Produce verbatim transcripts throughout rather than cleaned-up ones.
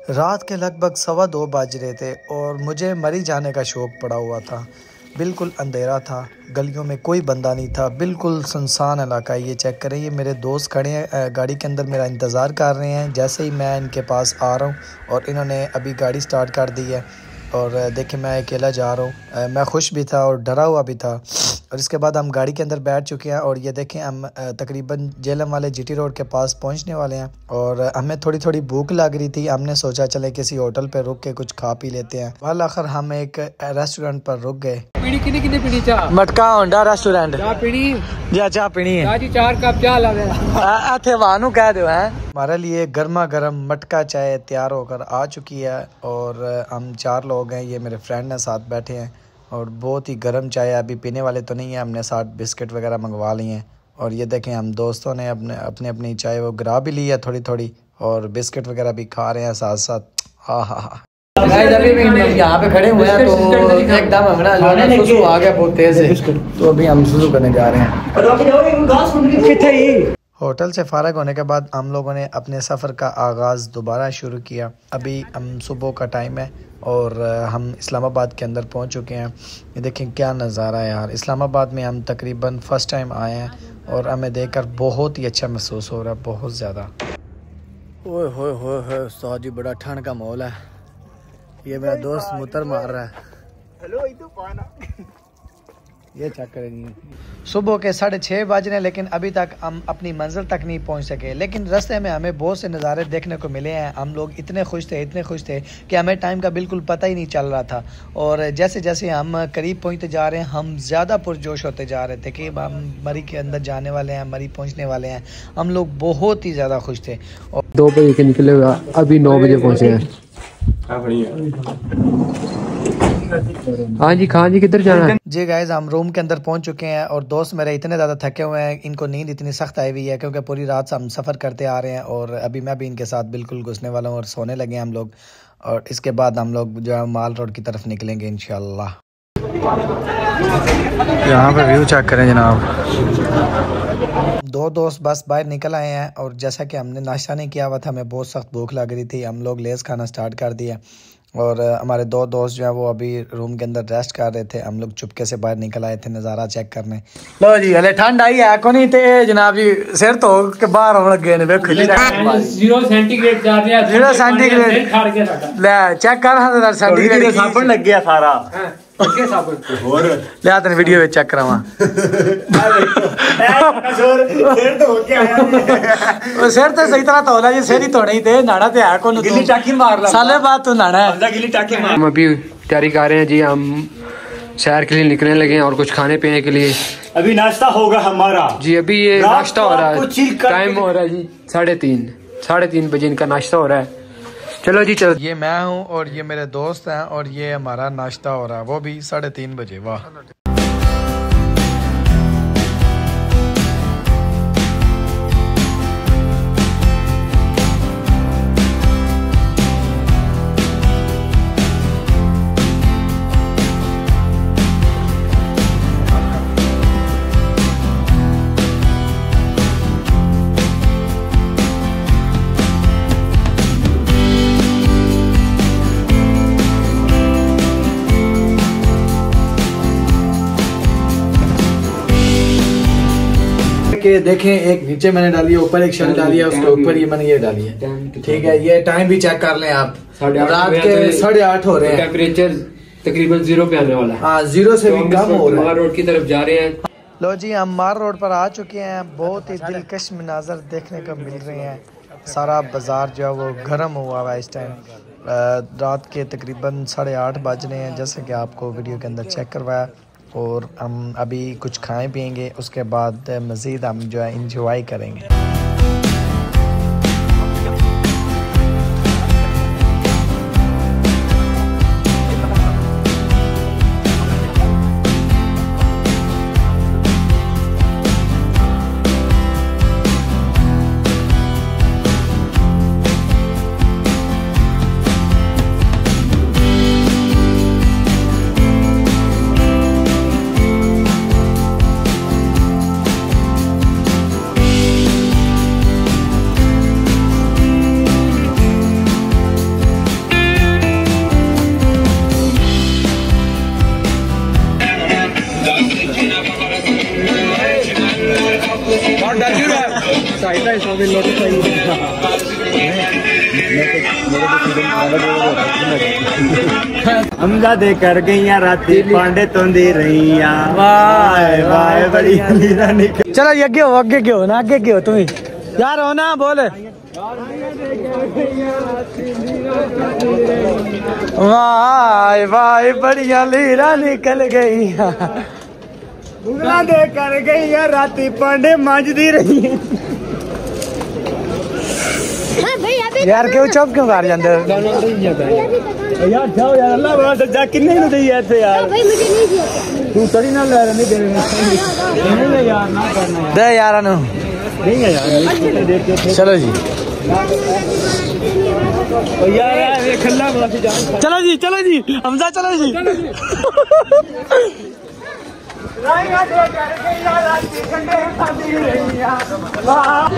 रात के लगभग सवा दो बज रहे थे और मुझे मरी जाने का शौक़ पड़ा हुआ था। बिल्कुल अंधेरा था, गलियों में कोई बंदा नहीं था, बिल्कुल सुनसान इलाका। ये चेक करें, ये मेरे दोस्त खड़े हैं गाड़ी के अंदर, मेरा इंतज़ार कर रहे हैं। जैसे ही मैं इनके पास आ रहा हूँ और इन्होंने अभी गाड़ी स्टार्ट कर दी है और देखिए मैं अकेला जा रहा हूँ। मैं खुश भी था और डरा हुआ भी था। और इसके बाद हम गाड़ी के अंदर बैठ चुके हैं और ये देखें हम तकरीबन जेलम वाले जीटी रोड के पास पहुँचने वाले हैं। और हमें थोड़ी थोड़ी भूख लग रही थी, हमने सोचा चले किसी होटल पर रुक के कुछ खा पी लेते हैं। वाल आखिर हम एक रेस्टोरेंट पर रुक गए। पीड़ी कितनी कितनी पीड़ी चाह मटका होंडा रेस्टोरेंट चाह पीड़ी जा चाह पीनी है जी, चार कप चाह ला थे वानू कह दो हैं। हमारे लिए गर्मा गर्म मटका चाय तैयार होकर आ चुकी है और हम चार लोग हैं। ये मेरे फ्रेंड हैं साथ बैठे हैं और बहुत ही गर्म चाय अभी पीने वाले तो नहीं है, हमने साथ बिस्किट वगैरह मंगवा लिए हैं। और ये देखें हम दोस्तों ने अपने अपने अपनी चाय वो गिरा भी ली है थोड़ी थोड़ी और बिस्किट वगैरह भी खा रहे हैं साथ साथ। हाँ हाँ हाँ यहाँ पे खड़े हुए हैं तो एकदम हमारा सुसु आ गया बहुत तेज है, तो अभी हम सुसु करने जा रहे हैं। होटल से फारग होने के बाद हम लोगों ने अपने सफ़र का आगाज़ दोबारा शुरू किया। अभी हम सुबह का टाइम है और हम इस्लामाबाद के अंदर पहुंच चुके हैं। ये देखें क्या नज़ारा है यार। इस्लामाबाद में हम तकरीबन फ़र्स्ट टाइम आए हैं और हमें देखकर बहुत ही अच्छा महसूस हो रहा है, बहुत ज़्यादा। ओए होए होए होए उस्ताद जी, बड़ा ठंड का माहौल है। ये मेरा दोस्त मुतर मार रहा है। हेलो इधर पाना ये चेक करेंगे। सुबह के साढ़े छः बज रहे, लेकिन अभी तक हम अपनी मंजिल तक नहीं पहुंच सके। लेकिन रास्ते में हमें बहुत से नज़ारे देखने को मिले हैं। हम लोग इतने खुश थे इतने खुश थे कि हमें टाइम का बिल्कुल पता ही नहीं चल रहा था। और जैसे जैसे हम करीब पहुंचते जा रहे हैं हम ज़्यादा पुरजोश होते जा रहे थे कि हम मरी के अंदर जाने वाले हैं, मरी पहुँचने वाले हैं। हम लोग बहुत ही ज़्यादा खुश थे। और दो बजे के निकले हुए अभी नौ बजे पहुँचे हैं। हाँ जी खान जी किधर जाना है? जी गाइस हम रूम के अंदर पहुंच चुके हैं और दोस्त मेरे इतने ज़्यादा थके हुए हैं, इनको नींद इतनी सख्त आई हुई है क्योंकि पूरी रात से हम सफ़र करते आ रहे हैं। और अभी मैं भी इनके साथ बिल्कुल घुसने वाला हूँ और सोने लगे हैं हम लोग। और इसके बाद हम लोग जो है माल रोड की तरफ निकलेंगे इंशाल्लाह। यहाँ पे व्यू चेक करें जनाब। दो दोस्त बस बाहर निकल आए हैं और जैसा कि हमने नाश्ता नहीं किया हुआ था, हमें बहुत सख्त भूख लग रही थी। हम लोग लेस खाना स्टार्ट कर दिया और हमारे दो दोस्त जो है वो अभी रूम के अंदर रेस्ट कर रहे थे। हम लोग चुपके से बाहर निकल आए थे नज़ारा चेक करने। लो जी हले ठंड आई है को नहीं थे जनाब जी, सिर तो के बाहर होने लगे ने खुली जीरो सेंटीग्रेड जा रहा है। जीरो सेंटीग्रेड ले चेक कर हां सेंटीग्रेड साबन लग गया सारा के साबन और ले आते वीडियो में चेक करावा सिर तो हो के आया वो सिर तो सही तरह धोला जी, सिर ही धोने ही थे, नाना ते है को गिल्ली टाकी मार ला साले बाद तू नाना है गिल्ली टाकी मार। हम अभी तैयारी कर रहे हैं जी, हम शहर के लिए निकलने लगे हैं और कुछ खाने पीने के लिए। अभी नाश्ता होगा हमारा जी, अभी ये नाश्ता हो रहा है, टाइम हो रहा है जी साढ़े तीन साढ़े तीन बजे इनका नाश्ता हो रहा है। चलो जी चलो। ये मैं हूँ और ये मेरे दोस्त हैं और ये हमारा नाश्ता हो रहा है, वो भी साढ़े तीन बजे। वाह के देखें, एक नीचे मैंने डाली है, ऊपर एक शर्ट डाली है, उसके ऊपर ये मैंने ये डाली है। ठीक है, ये टाइम भी चेक कर लें आप, रात के साढ़े आठ हो रहे हैं। टेम्परेचर तकरीबन जीरो पे आने वाला है। हाँ जीरो से भी कम हो रहा है। मार रोड की तरफ जा रहे हैं। लो जी हम मार रोड पर आ चुके हैं। बहुत ही दिलकश मनाजर देखने को मिल रहे हैं। सारा बाजार जो है वो गर्म हुआ हुआ है इस टाइम। रात के तकरीबन साढ़े आठ बज रहे हैं जैसे कि आपको वीडियो के अंदर चेक करवाया। और हम अभी कुछ खाएं पिएंगे, उसके बाद मज़ीद हम जो है इंजॉय करेंगे। हमजा दे कर गईया राती पांडे तोंदी रहीया वाह वाह बड़ी लीरा निकल। चलो ये आगे हो आगे क्यों ना आगे क्यों तुम यार हो ना बोल वाह वाह बढ़िया लीरा निकल गई हमजा दे कर गईया राती पांडे मांजदी रही। यार क्यों चुप क्यों कर जाते यार जाओ यार अल्लाह बड़ा सजा किन्ने नु दी है थे यार भाई मुझे नहीं दिया तू तड़ी ना ले नहीं दे नहीं यार ना करना यार दे यार नु नहीं है यार देख के चलो जी ओ यार यार ये खल्ला बड़ा सी जान चलो जी चलो जी हमजा चलो जी राइया दे कर के यार राती कंडे खादी रही यार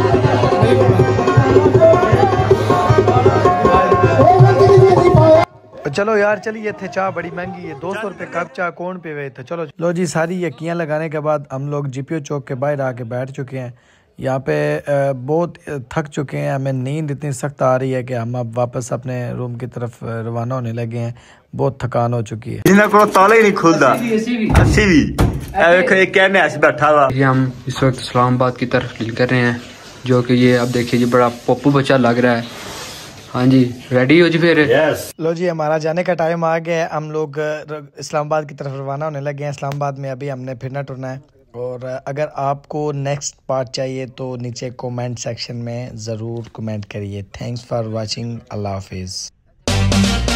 चलो यार चलिए थे चाय बड़ी महंगी है दो सौ रुपये कप चाय कौन पे हुए थे। चलो लो जी सारी यकियाँ लगाने के बाद हम लोग जीपीओ चौक के बाहर आके बैठ चुके हैं। यहाँ पे बहुत थक चुके हैं, हमें नींद इतनी सख्त आ रही है कि हम अब वापस अपने रूम की तरफ रवाना होने लगे हैं। बहुत थकान हो चुकी है। इन्हें को ताला ही नहीं खुलता अस्सी भी ये कहने ऐसे बैठा हुआ। ये हम इस वक्त इस्लामाबाद की तरफ निकल रहे हैं, जो कि ये अब देखिए ये बड़ा पप्पू बच्चा लग रहा है। हाँ जी रेडी हो जी फिर yes. लो जी हमारा जाने का टाइम आ गया है, हम लोग इस्लामाबाद की तरफ रवाना होने लगे हैं। इस्लामाबाद में अभी हमने फिरना टुरना है और अगर आपको नेक्स्ट पार्ट चाहिए तो नीचे कमेंट सेक्शन में ज़रूर कमेंट करिए। Thanks for watching. अल्लाह हाफिज़।